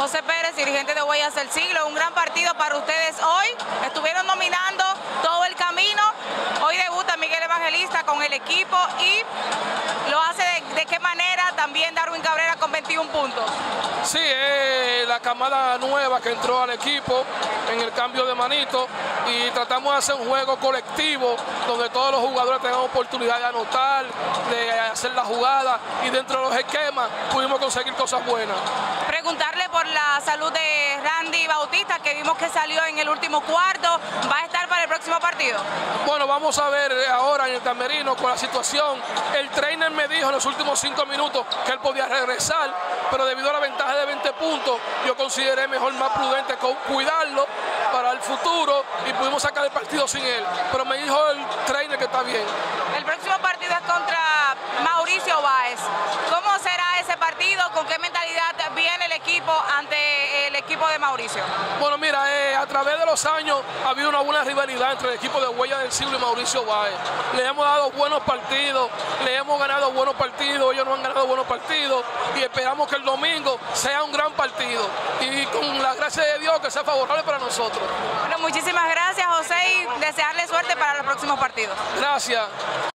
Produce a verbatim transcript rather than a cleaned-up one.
José Pérez, dirigente de Huellas del Siglo, un gran partido para ustedes hoy. Estuvieron dominando todo el camino. Hoy debuta Miguel Evangelista con el equipo y lo hace de, de qué manera también Darwin Cabrera con veintiún puntos. Sí, es la camada nueva que entró al equipo en el cambio de manito y tratamos de hacer un juego colectivo donde todos los jugadores tengan oportunidad de anotar, de hacer la jugada y dentro de los esquemas pudimos conseguir cosas buenas. Preguntarle por la salud de Randy Bautista, que vimos que salió en el último cuarto, ¿va a estar para el próximo partido? Bueno, vamos a ver ahora en el camerino con la situación. El trainer me dijo en los últimos cinco minutos que él podía regresar, pero debido a la ventaja de veinte puntos, yo consideré mejor, más prudente cuidarlo para el futuro y pudimos sacar el partido sin él. Pero me dijo el trainer que está bien. El próximo partido es contra Mauricio Báez. ¿Cómo será ese partido? ¿Con qué mentalidad viene el equipo ante el equipo de Mauricio? Bueno, mira, eh, a través de los años ha habido una buena rivalidad entre el equipo de Huellas del Siglo y Mauricio Báez. Le hemos dado buenos partidos, le hemos ganado buenos partidos, ellos no han ganado buenos partidos y esperamos que el domingo sea un gran partido y con la gracia de Dios que sea favorable para nosotros. Bueno, muchísimas gracias, José, y desearle suerte para los próximos partidos. Gracias.